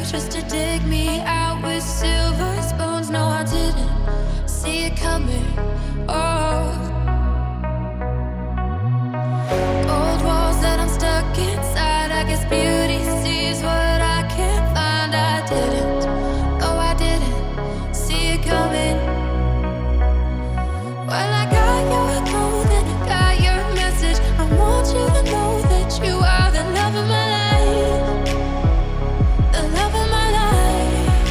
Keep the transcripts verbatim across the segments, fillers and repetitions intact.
just to dig me out with silver spoons. No, I didn't see it coming. Oh, old walls that I'm stuck inside. I guess beauty sees what I can't find. I didn't, oh, I didn't see it coming. Well, I got your code and I got your message. I want you to know that you are the love of my life, the love of my life.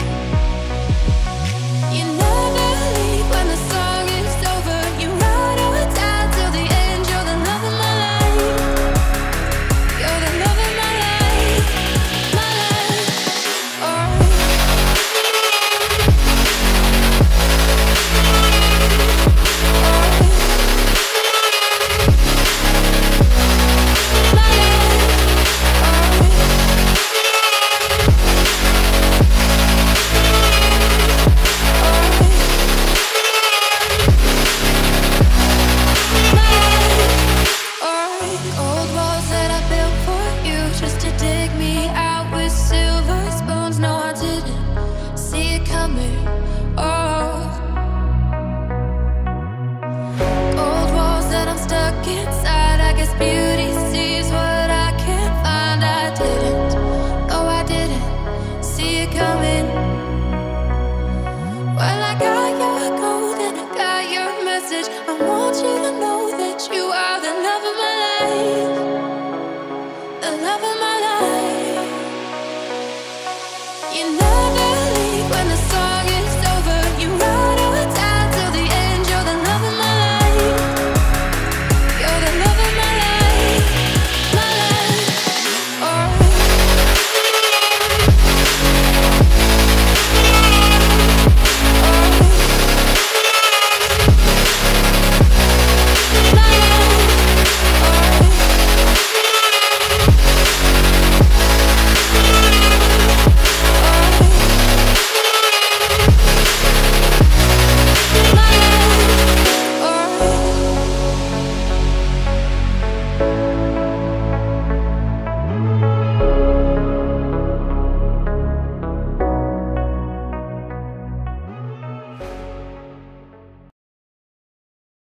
You never leave when the song is over. You ride or die till the end. You're the love of my life. You're the love of my life, my life. Oh. Old walls that I built for you just to dig me out with silver spoons. No, I didn't see it coming. Oh, old walls that I'm stuck inside. I guess beauty